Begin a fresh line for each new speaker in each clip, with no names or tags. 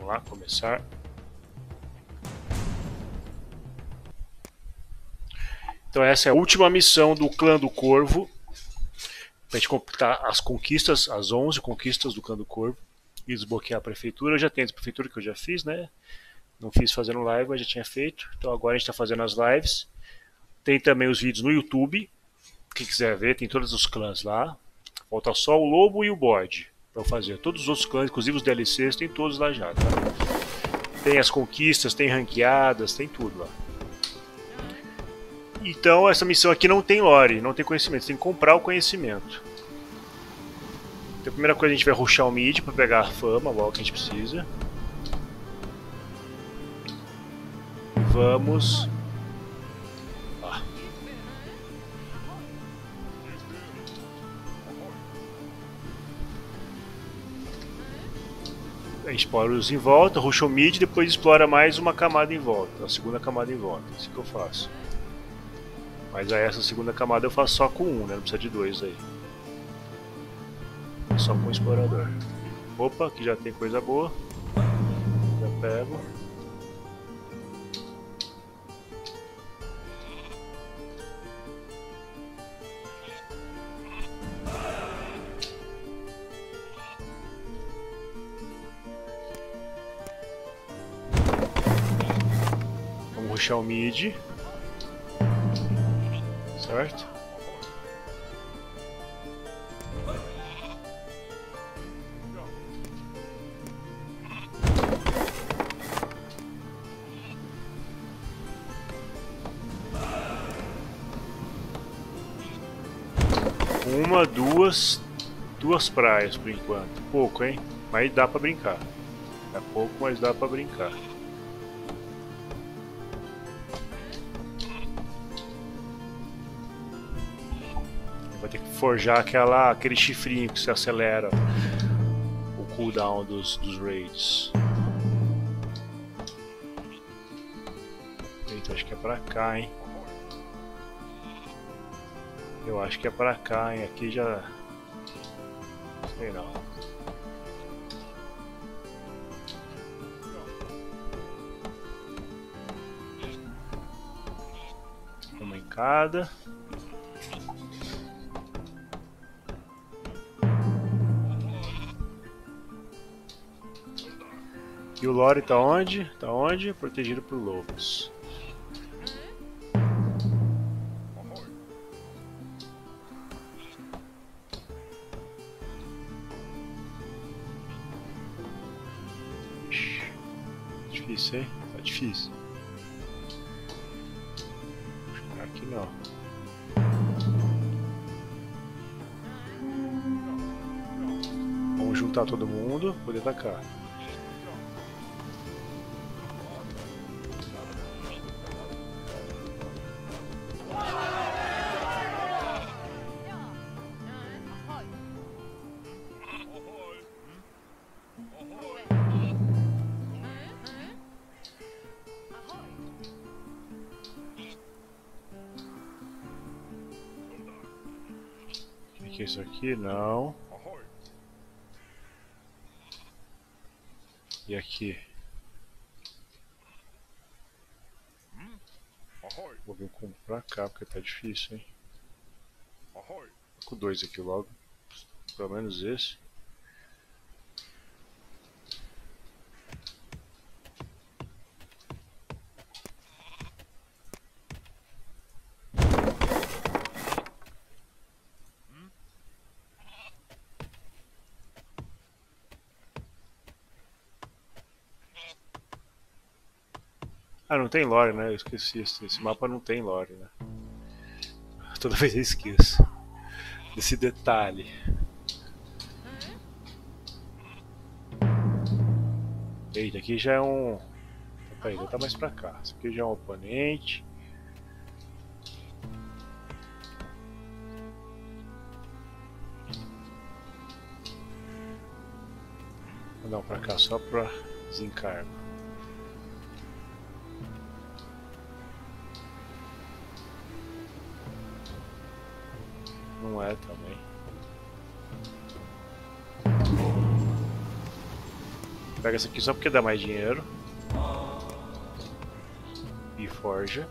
Vamos lá, começar. Então essa é a última missão do clã do Corvo. Pra gente completar as conquistas, as 11 conquistas do clã do Corvo. E desbloquear a prefeitura. Eu já tenho a prefeitura que eu já fiz, né? Não fiz fazendo live, mas já tinha feito. Então agora a gente está fazendo as lives. Tem também os vídeos no YouTube. Quem quiser ver, tem todos os clãs lá. Falta só o lobo e o bode para fazer. Todos os outros clãs, inclusive os DLCs, tem todos lá já, tá? Tem as conquistas, tem ranqueadas, tem tudo lá. Então essa missão aqui não tem lore, não tem conhecimento, você tem que comprar o conhecimento. Então a primeira coisa a gente vai rushar o mid para pegar a fama, logo que a gente precisa. Vamos. A gente explora os em volta, rusha o mid, depois explora mais uma camada em volta, a segunda camada em volta, é isso que eu faço. Mas aí essa segunda camada eu faço só com um, né? Não precisa de dois aí. Só com o explorador. Opa, aqui já tem coisa boa. Já pego. Vamos rushar o mid. Certo? Uma, duas praias por enquanto. Pouco, hein? Mas dá pra brincar. É pouco, mas dá pra brincar. Vai ter que forjar aquele chifrinho que se acelera o cooldown dos raids. Eita, acho que é pra cá, hein? Eu acho que é pra cá, hein? Aqui já... sei não. Uma em cada. E o Lore tá onde? Tá onde? Protegido por lobos. Difícil, hein? Tá difícil. Aqui não. Vamos juntar todo mundo, poder atacar. O que é isso aqui? Não. E aqui? Vou vir pra cá porque tá difícil, hein? Vou com dois aqui logo. Pelo menos esse. Ah, não tem lore, né? Eu esqueci. Esse mapa não tem lore, né? Toda vez eu esqueço desse detalhe. Eita, aqui já é um... Peraí, já tá mais pra cá. Esse aqui já é um oponente. Vou dar um pra cá só pra desencargo. Não é também. Pega essa aqui só porque dá mais dinheiro. E forja.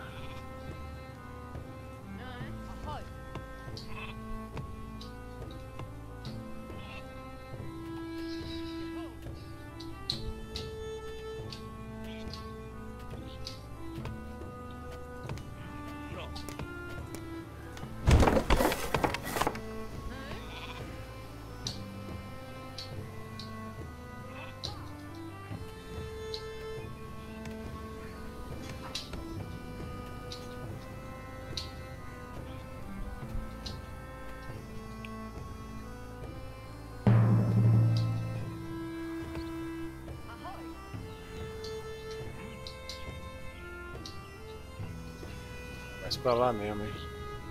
Mais pra lá mesmo, hein?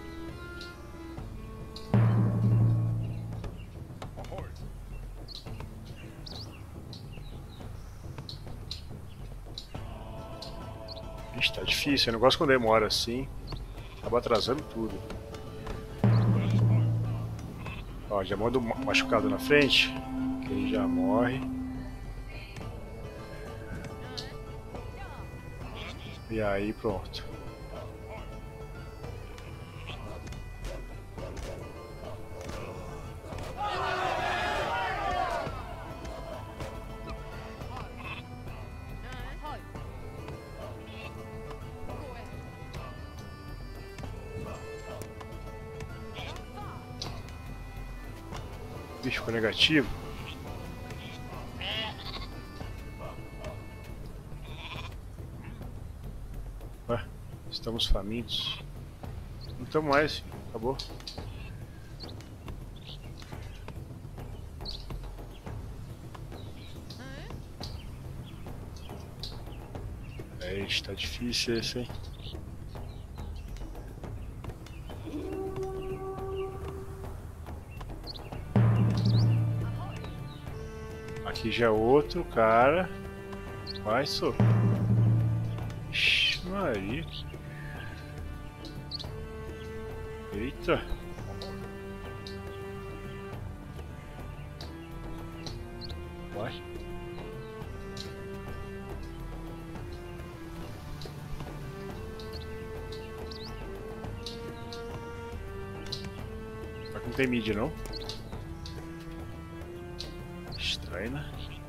Ixi, tá difícil. Eu não gosto quando demora assim. Acaba atrasando tudo. Ó, já manda um machucado na frente. Que ele já morre. E aí pronto. Bicho ficou negativo. Ah, estamos famintos. Não estamos mais, filho. Acabou. Tá difícil esse, hein? Aqui já é outro cara. Vai, só. Ixi, Maria. Eita. Vai. Não tem mídia não. Estranho, né?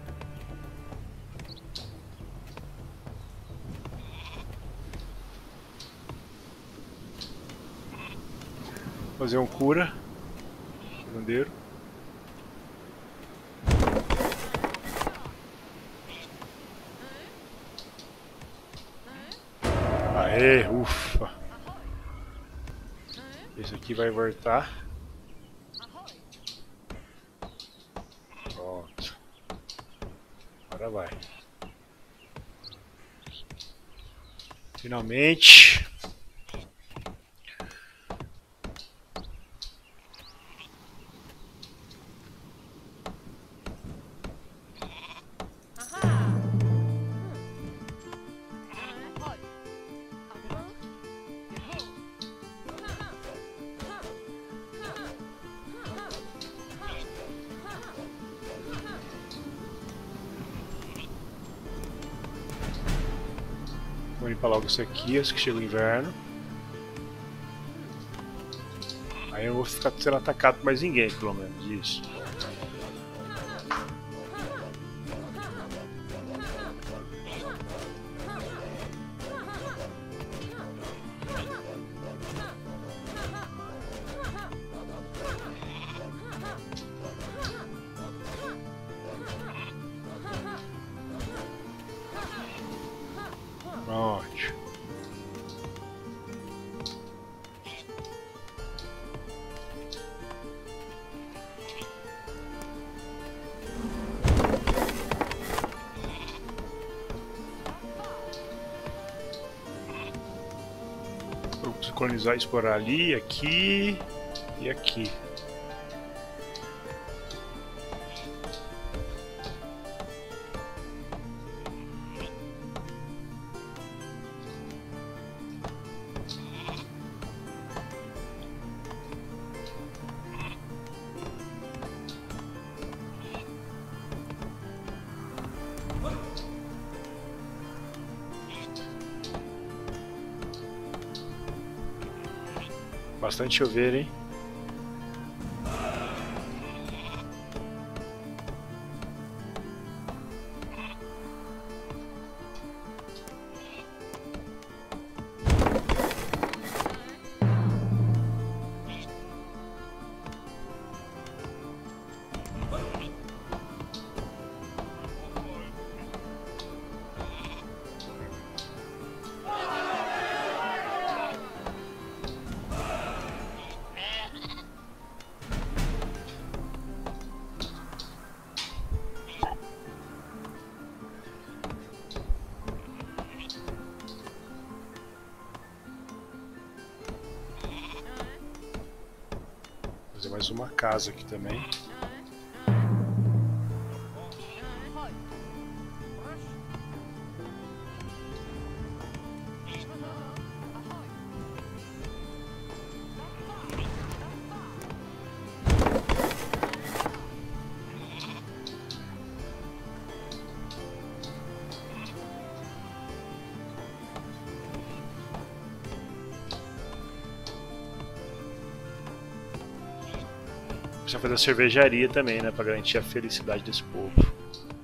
Fazer um cura. Bandeiro. Aê, ufa. Esse aqui vai voltar. Pronto. Agora vai. Finalmente. Vou limpar logo isso aqui, acho que chega o inverno. Aí eu não vou ficar sendo atacado por mais ninguém, pelo menos, isso. Pronto. Vamos colonizar, explorar ali, aqui e aqui. Bastante chover, hein? Fazer mais uma casa aqui também. Precisa fazer a cervejaria também, né, para garantir a felicidade desse povo.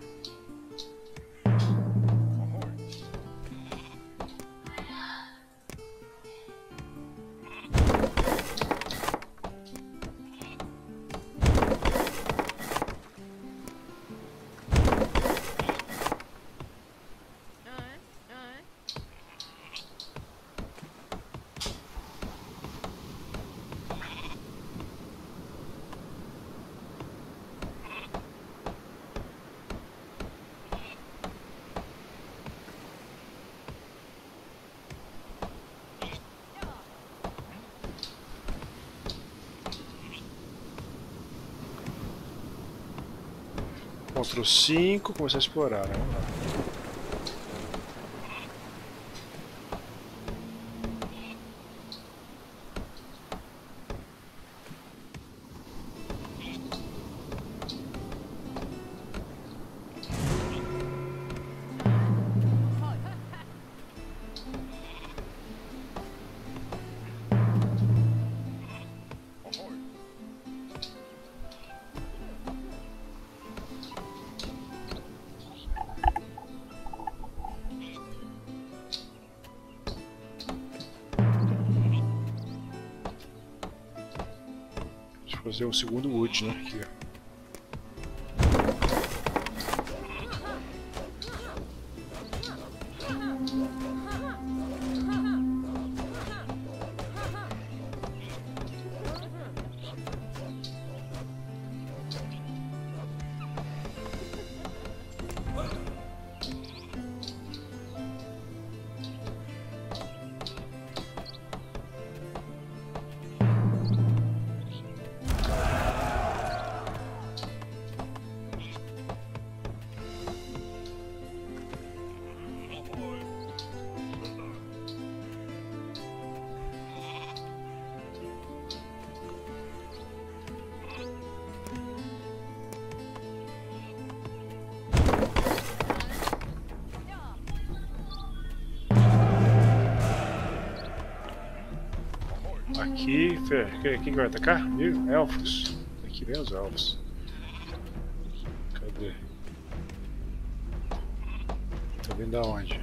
Ctrl 5, começar a explorar, né? Vamos lá. Fazer um segundo wood, né? Aqui, ó. Aqui, quem vai atacar? Elfos. Aqui vem os elfos. Cadê? Tá vindo da onde?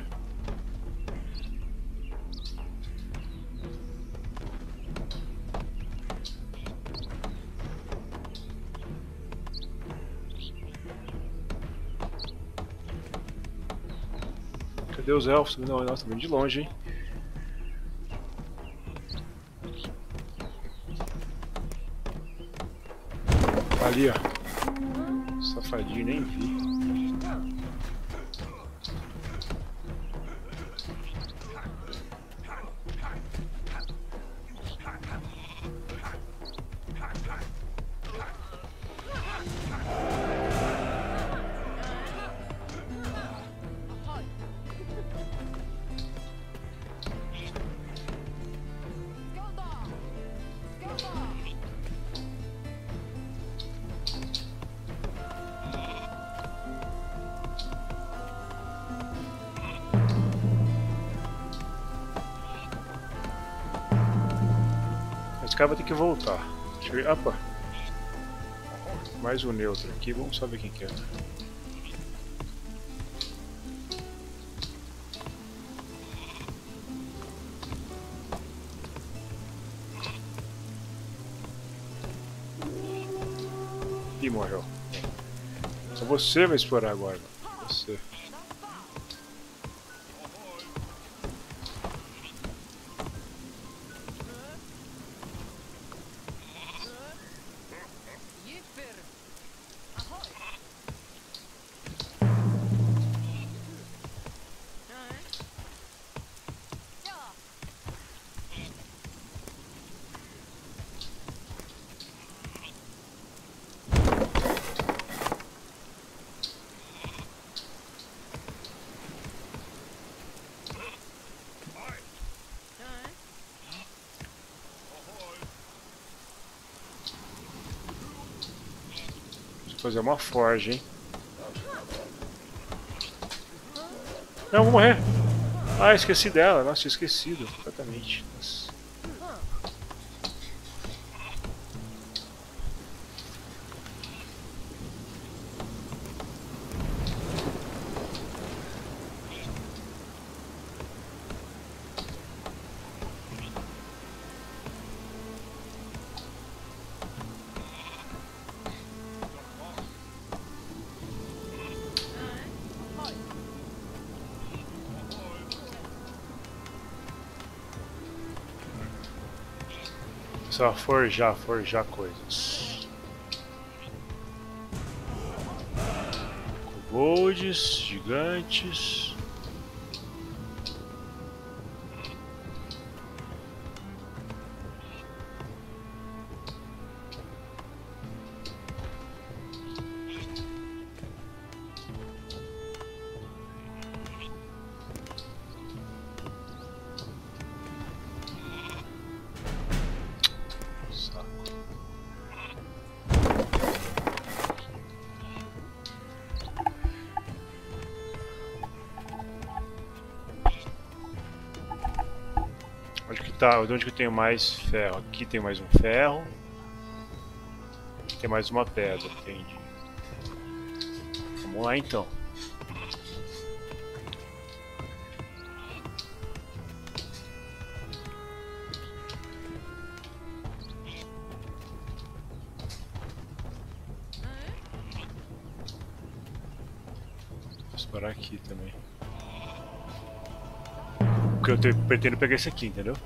Cadê os elfos? Não, nossa, tá vindo de longe, hein? Ali, ó. Safadinho, nem vi. Esse cara vai ter que voltar. Deixa eu ver. Opa! Mais um neutro aqui, vamos saber quem que é. Ih, morreu. Só você vai explorar agora. Você. Fazer uma forja, hein? Não, vou morrer. Ah, esqueci dela. Nossa, tinha esquecido completamente. Nossa. Só forjar coisas. Kobolds, gigantes. Tá, de onde que eu tenho mais ferro? Aqui tem mais um ferro. Aqui tem mais uma pedra, entendi. Vamos lá então. Vou explorar aqui também. Porque eu pretendo pegar esse aqui, entendeu?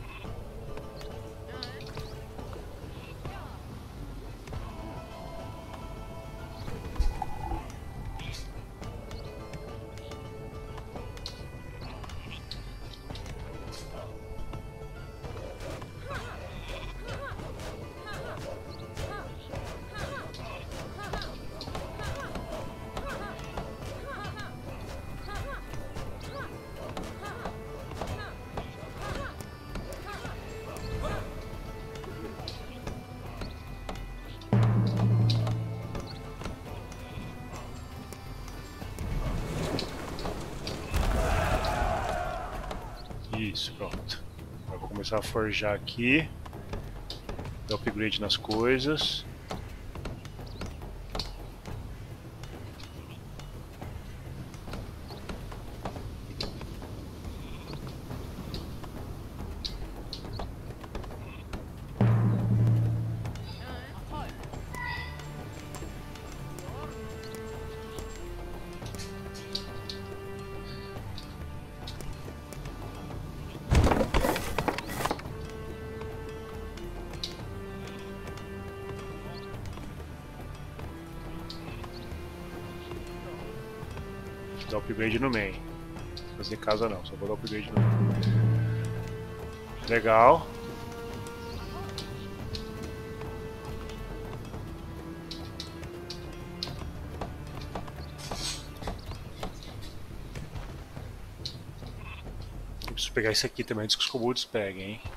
Isso, pronto. Agora vou começar a forjar aqui. Dar upgrade nas coisas. Dar upgrade no main. Não fazer casa não, só vou dar upgrade no main. Legal. Eu preciso pegar esse aqui também antes que os kobolds peguem, hein.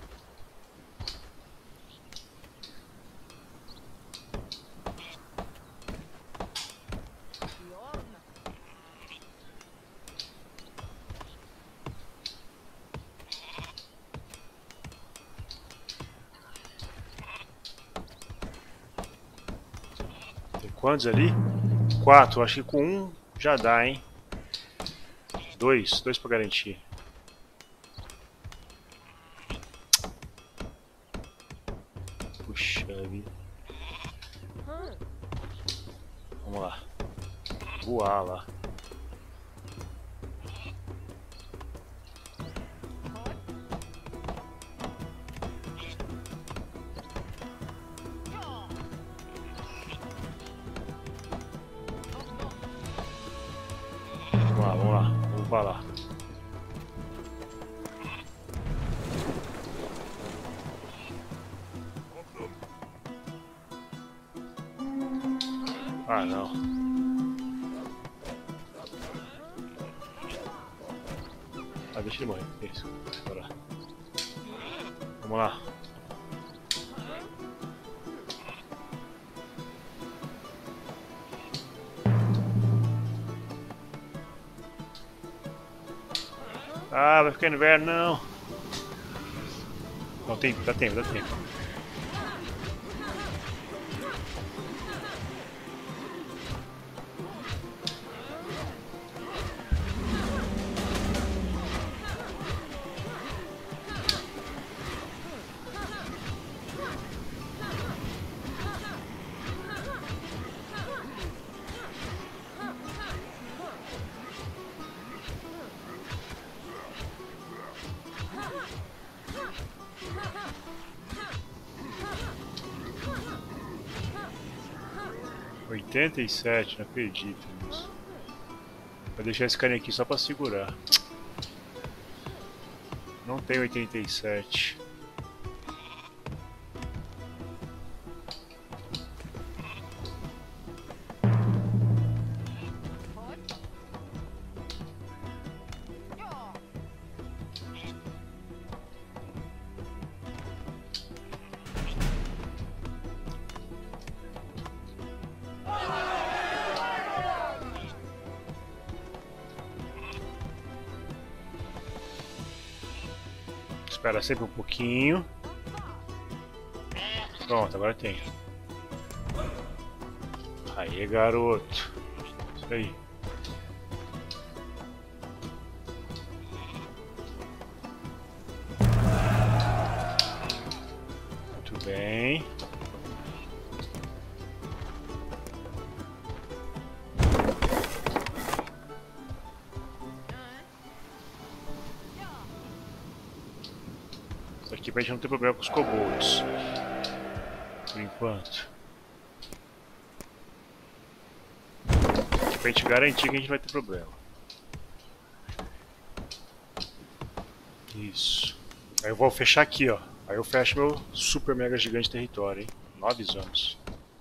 quantos ali? 4, acho que com um já dá, hein? 2 pra garantir. Puxa vida. Vamos lá. Voar lá. Vamos lá. Vamos pra lá. Ah, não. Ah, deixa ele morrer. Isso. Bora. Vamos lá. Ah, vai ficar inverno, não. Não, tem, dá tempo, dá tempo. Oitenta e sete, não acredito nisso. Vou deixar esse carinha aqui só pra segurar. Não tem 87. Espera sempre um pouquinho. Pronto, agora tem. Aí, garoto. Isso aí. Muito bem. Isso aqui pra gente não ter problema com os kobolds. Por enquanto. Aqui pra gente garantir que a gente vai ter problema. Isso. Aí eu vou fechar aqui, ó. Aí eu fecho meu super mega gigante território, hein? 9 anos.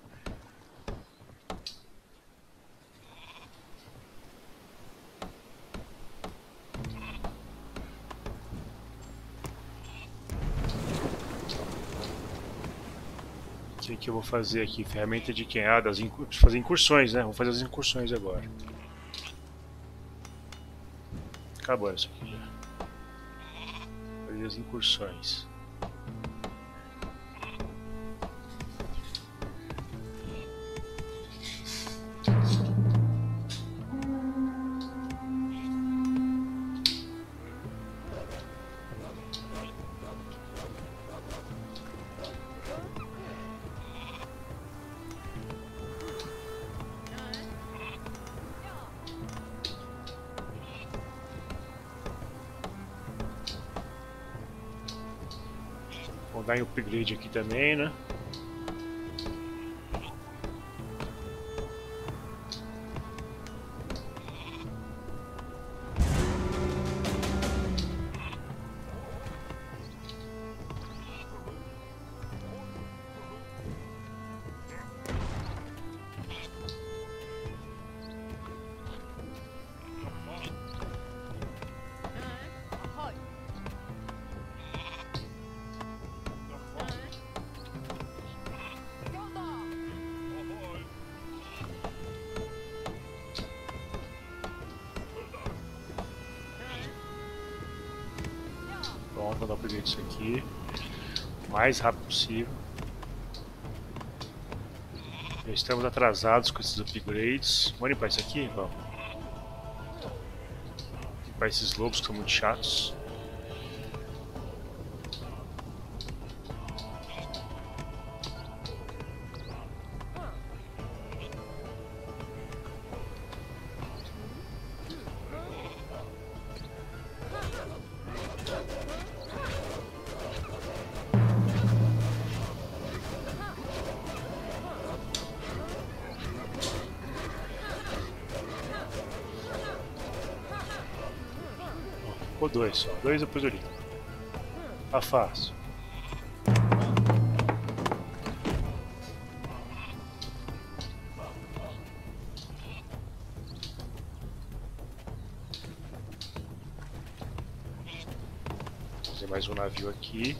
O que eu vou fazer aqui? Ferramenta de quem? Ah, de fazer incursões, né? Vou fazer as incursões agora. Acabou isso aqui já. Fazer as incursões. Vou dar em upgrade aqui também, né? Pronto, vou dar upgrade isso aqui o mais rápido possível. Já estamos atrasados com esses upgrades. Vamos limpar isso aqui? Vamos. Limpar esses lobos que são muito chatos. Ficou dois só. Dois depois eu limpo. Tá fácil. Vou fazer mais um navio aqui.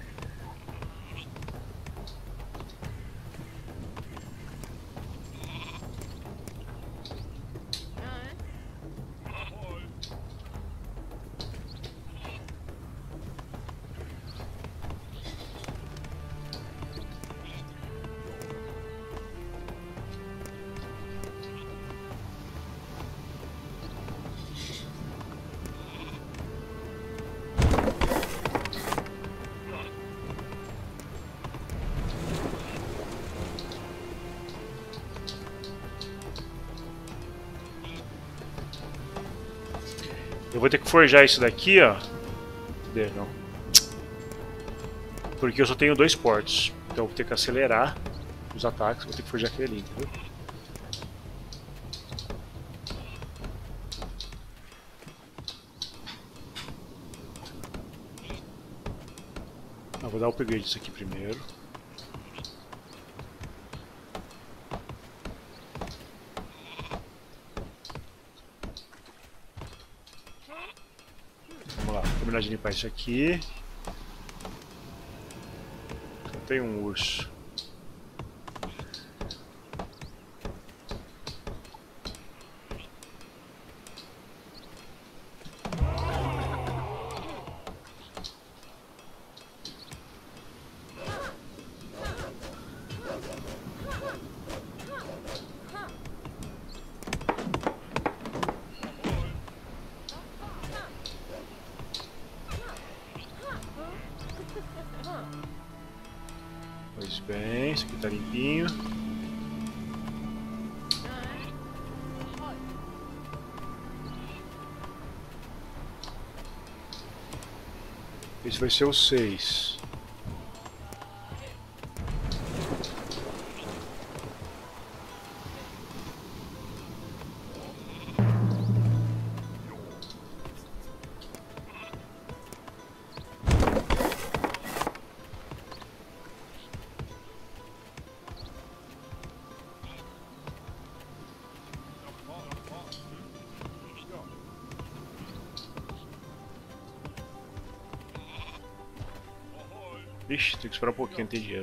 Eu vou ter que forjar isso daqui, ó. Cadê? Não. Porque eu só tenho 2 portos. Então eu vou ter que acelerar os ataques. Vou ter que forjar aquele ali, entendeu? Eu vou dar o upgrade disso aqui primeiro. Vamos lá, vou terminar de limpar isso aqui. Só tem um urso. Pois bem, isso aqui tá limpinho. Esse vai ser o 6. Ixi, tem que esperar um pouquinho, não tem dinheiro.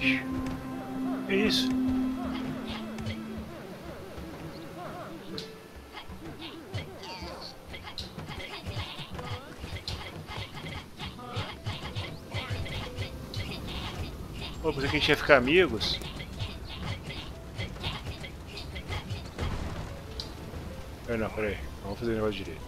Que isso? Pô, pensei que a gente ia ficar amigos. Não, peraí. Vamos fazer o negócio direito.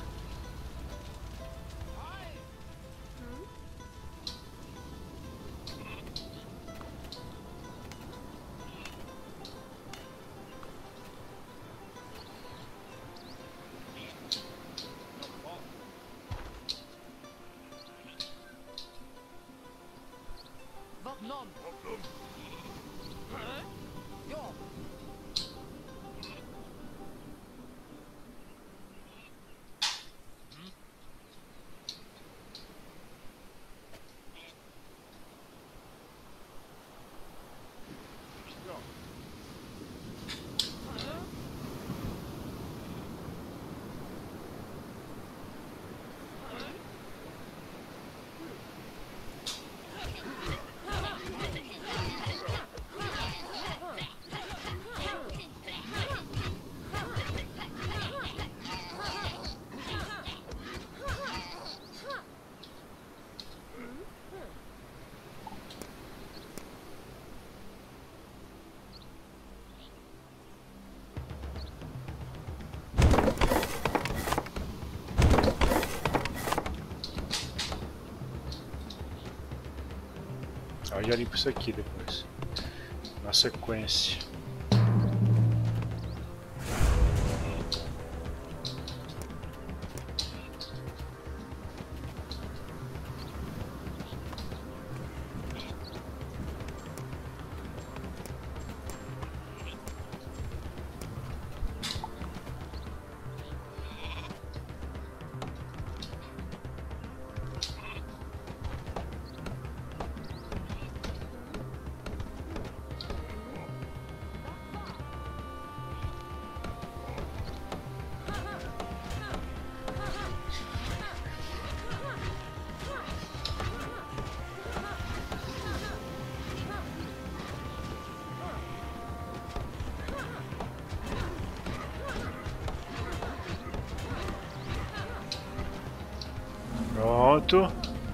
Eu já limpo isso aqui depois. Na sequência. Pronto.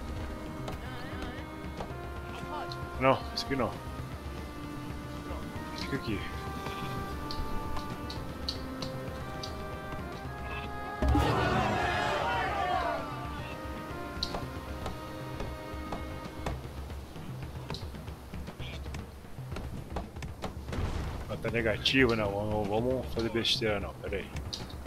Não, esse aqui não. Esse aqui. Tá negativo, não. Vamos fazer besteira, não. Pera aí.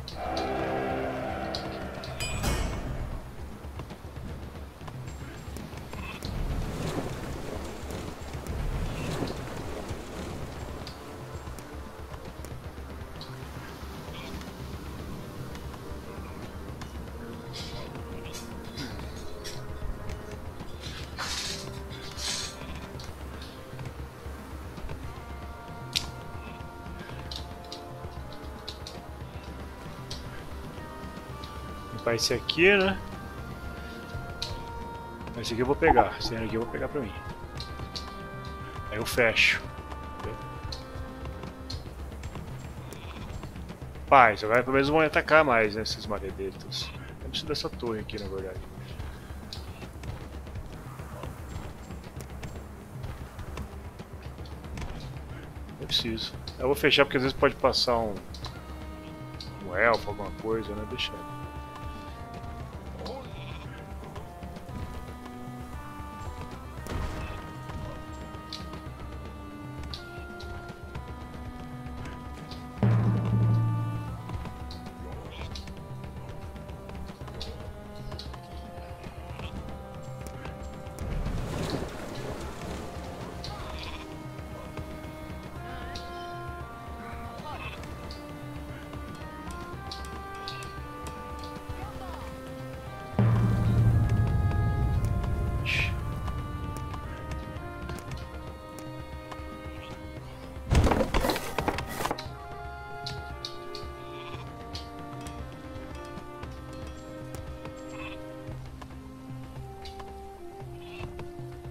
Limpar esse aqui, né? Esse aqui eu vou pegar. Esse aqui eu vou pegar pra mim. Aí eu fecho. Paz, agora pelo menos vão atacar mais, né? Esses maledetos. Eu preciso dessa torre aqui, na verdade. Eu preciso. Eu vou fechar porque às vezes pode passar um elfo, alguma coisa, né? Deixa.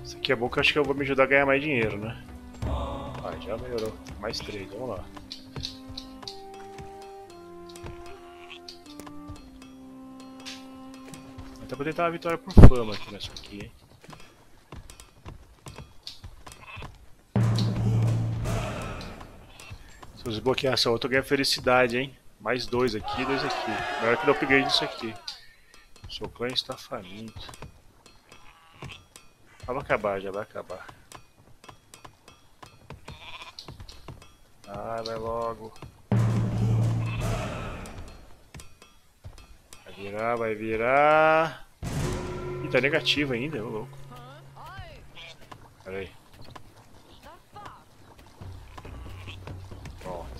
Isso aqui é bom que eu acho que eu vou me ajudar a ganhar mais dinheiro, né? Ah, já melhorou. Mais 3, vamos lá. Até pra tentar uma vitória por fama aqui nessa aqui, hein? Se eu desbloquear essa outra, eu ganho felicidade, hein? Mais 2 aqui, 2 aqui. Melhor que dar upgrade nisso aqui. Seu clã está faminto. Ah, vai acabar, já vai acabar. Ah, vai logo. Vai virar, vai virar. Ih, tá negativo ainda, ô louco. Pera aí. Ó.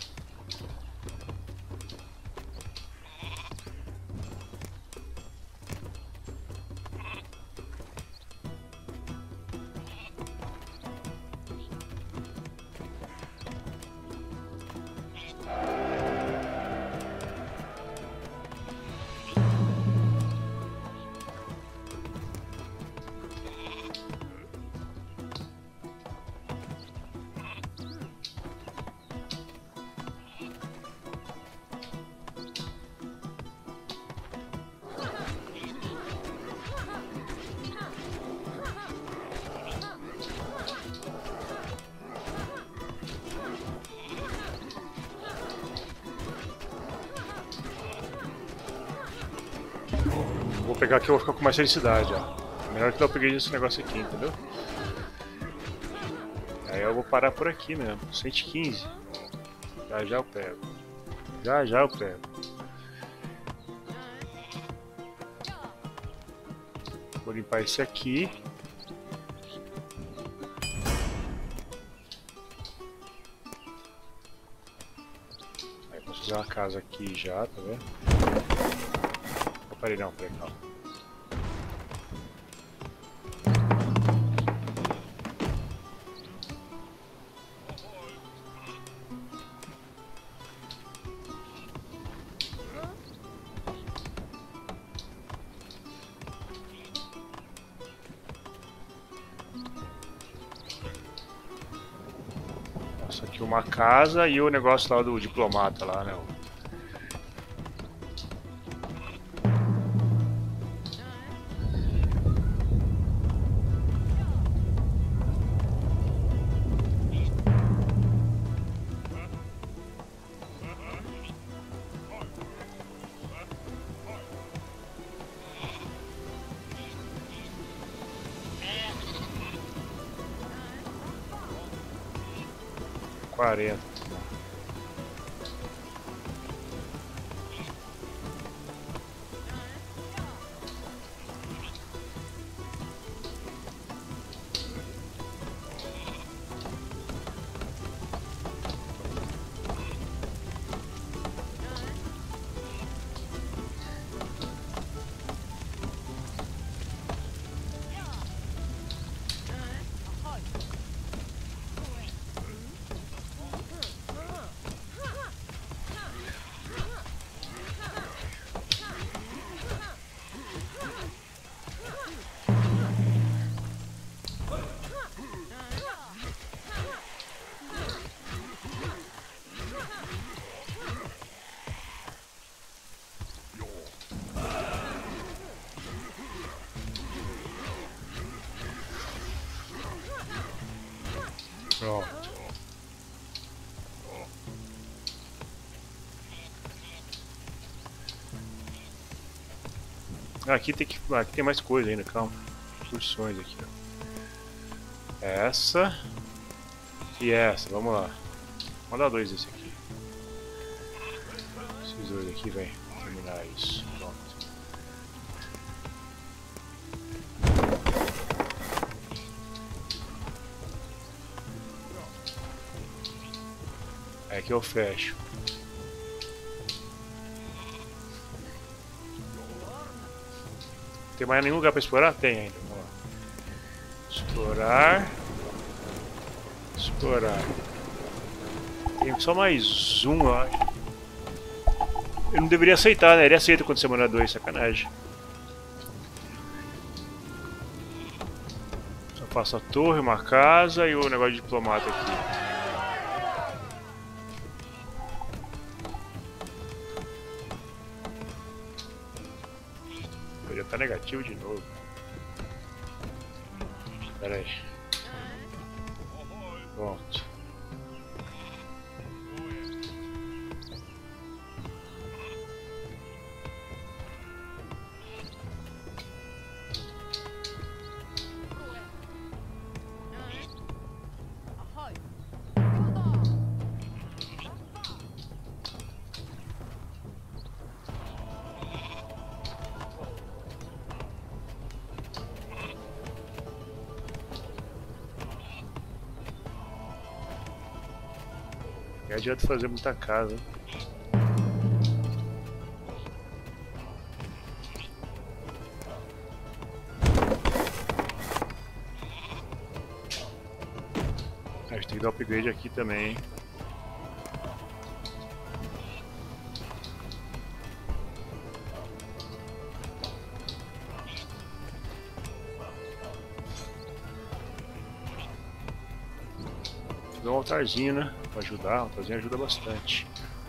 Vou pegar aqui, eu vou ficar com mais felicidade, ó. Melhor que dar upgrade nesse negócio aqui, entendeu? Aí eu vou parar por aqui mesmo. 115. Já já eu pego. Já já eu pego. Vou limpar esse aqui. Aí posso fazer uma casa aqui já, tá vendo? Peraí, não, peraí, calma. Nossa, aqui uma casa e o negócio lá do diplomata lá, né? 40. Pronto. Aqui tem mais coisa ainda, calma. Excursões aqui, ó. Essa e essa, vamos lá. Vamos dar 2 desse aqui. Esses 2 aqui, vem terminar isso. Pronto. Aí aqui eu fecho. Tem mais nenhum lugar para explorar? Tem ainda. Vamos lá. Explorar. Explorar. Tem só mais um, eu acho. Eu não deveria aceitar, né? Ele aceita quando você manda 2, sacanagem. Só faço a torre, uma casa e o negócio de diplomata aqui. Já tá negativo de novo. Pera aí. Pronto. Não adianta fazer muita casa, hein? A gente tem que dar upgrade aqui também, hein? Um altarzinho, né? Pra ajudar, o altarzinho ajuda bastante.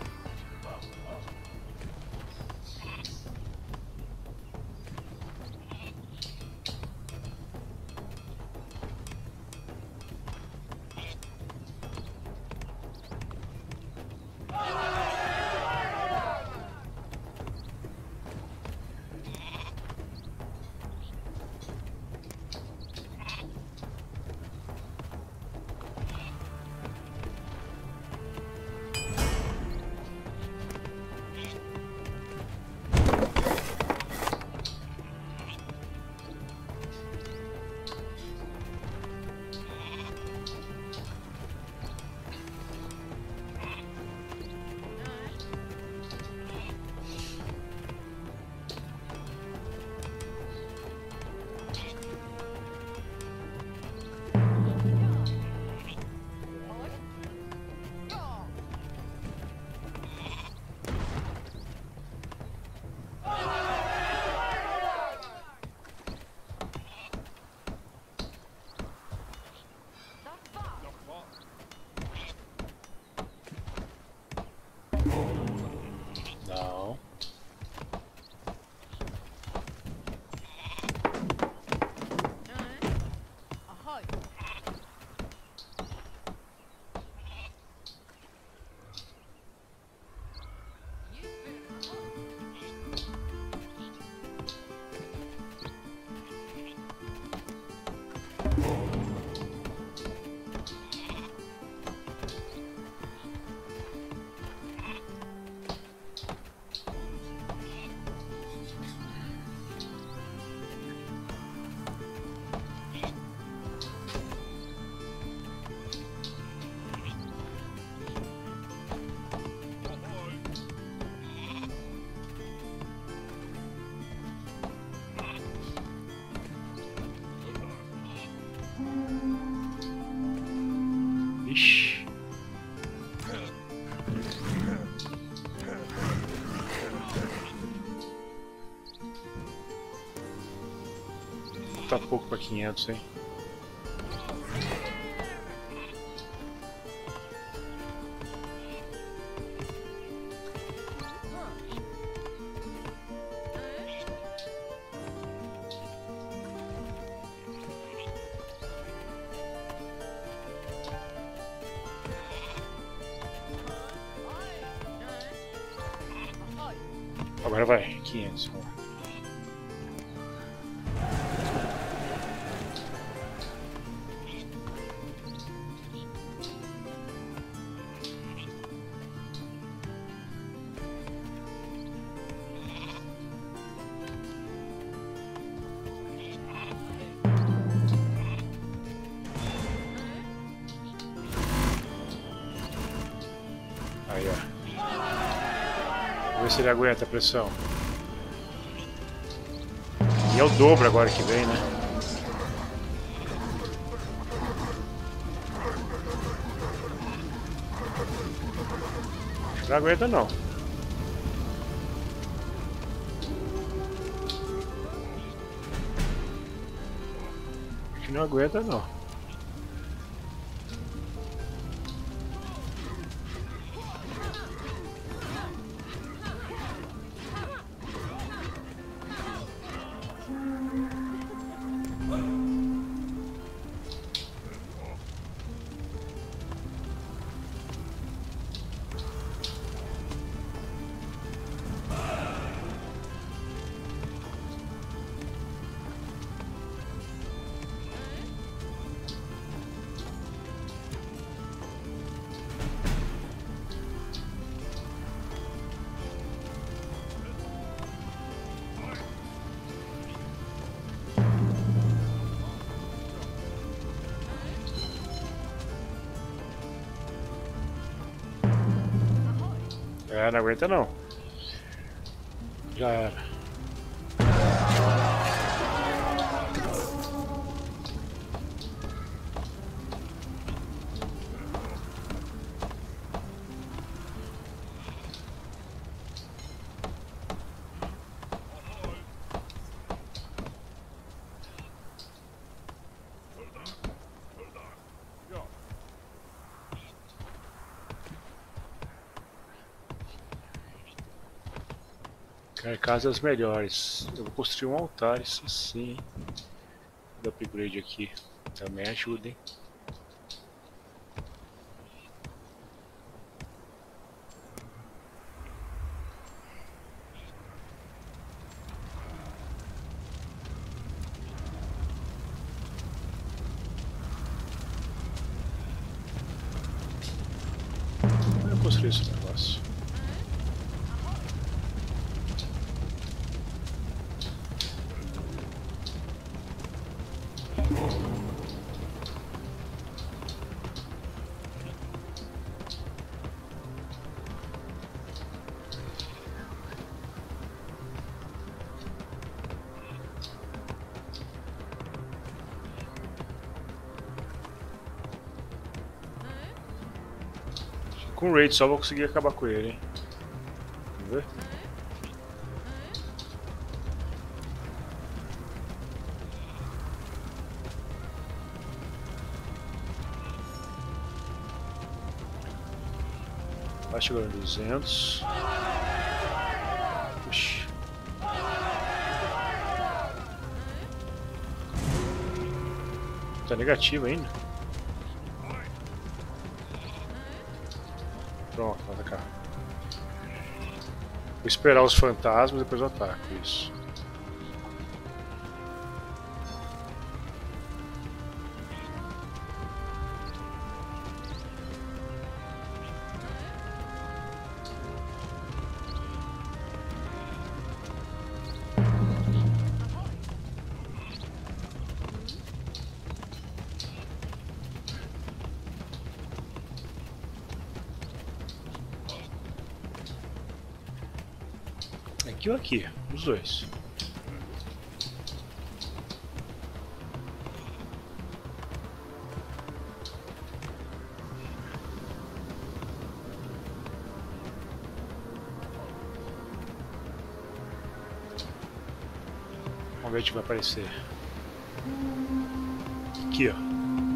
Não. Ixi. Tá pouco pra 500, hein? Agora vai, 500. Aí, ó. Vamos ver se ele aguenta a pressão. E é o dobro agora que vem, né? Acho que não aguenta, não. Acho que que não aguenta não. Não aguenta não. Já era. Quer casas melhores. Eu vou construir um altar, isso sim. Do upgrade aqui. Também ajuda, hein? Eu construí esse negócio. Com raid só vou conseguir acabar com ele, hein? Vamos ver? Vai chegando a 200. Puxa. Tá negativo ainda. Pronto, vai atacar. Vou esperar os fantasmas e depois eu ataco. Isso. Aqui ou aqui? Os dois. Vamos ver o que vai aparecer. Aqui, ó.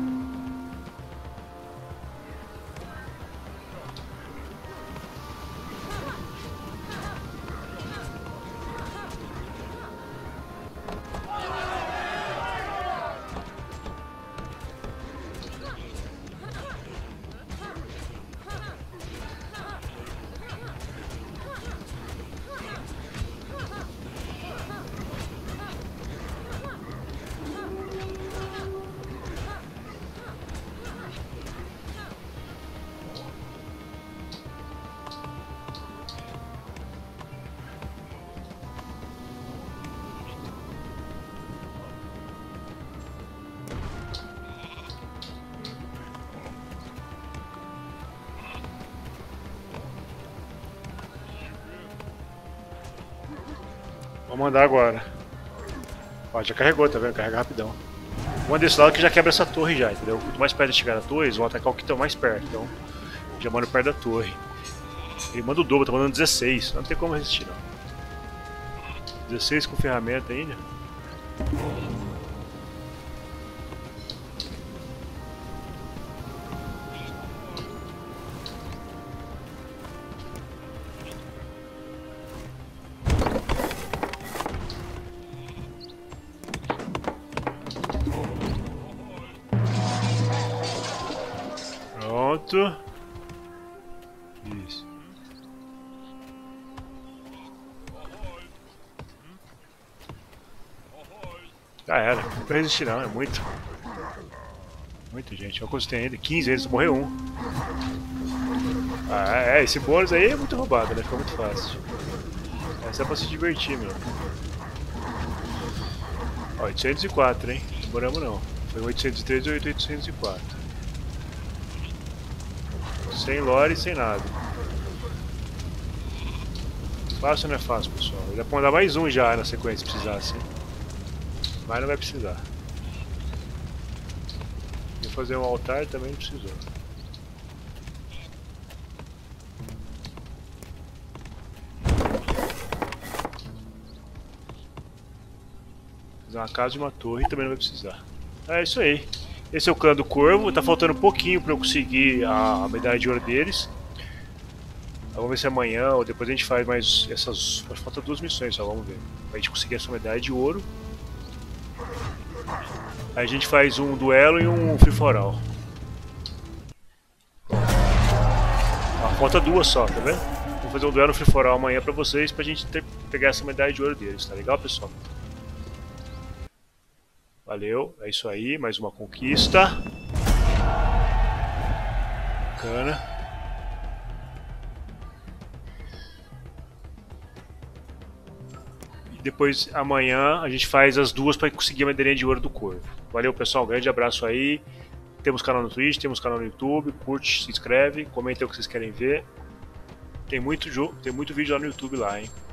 Vou mandar agora. Ó, já carregou, tá vendo? Carrega rapidão. Manda desse lado que já quebra essa torre já, entendeu? Quanto mais perto de chegar na torre, eles vão atacar o que estão mais perto. Então, já manda perto da torre. Ele manda o dobro, tá mandando 16. Não tem como resistir, não. 16 com ferramenta ainda. Pronto. Isso. Já era. Não vai resistir não, é muito. Muita gente. Olha quantos tem ainda. 15 vezes, morreu um. Ah, esse bônus aí é muito roubado, né? Fica muito fácil. Essa é pra se divertir, meu. Ó, 804, hein? Não demoramos não. Foi 803 e 804. Sem lore e sem nada. Fácil não é fácil, pessoal. Dá pra mandar mais um já na sequência, se precisasse. Mas não vai precisar. E fazer um altar também não precisou. Fazer uma casa e uma torre também não vai precisar. É isso aí. Esse é o clã do Corvo. Tá faltando um pouquinho pra eu conseguir a medalha de ouro deles. Vamos ver se amanhã ou depois a gente faz mais essas. Falta 2 missões só, vamos ver. Pra gente conseguir essa medalha de ouro. Aí a gente faz um duelo e um free for all. Falta 2 só, tá vendo? Vou fazer um duelo free for all amanhã pra vocês, pra gente pegar essa medalha de ouro deles, tá legal, pessoal? Valeu, é isso aí, mais uma conquista. Bacana. E depois, amanhã, a gente faz as duas para conseguir a medalhinha de ouro do Corvo. Valeu, pessoal, um grande abraço aí. Temos canal no Twitch, temos canal no YouTube. Curte, se inscreve, comenta o que vocês querem ver. Tem muito vídeo lá no YouTube lá, hein?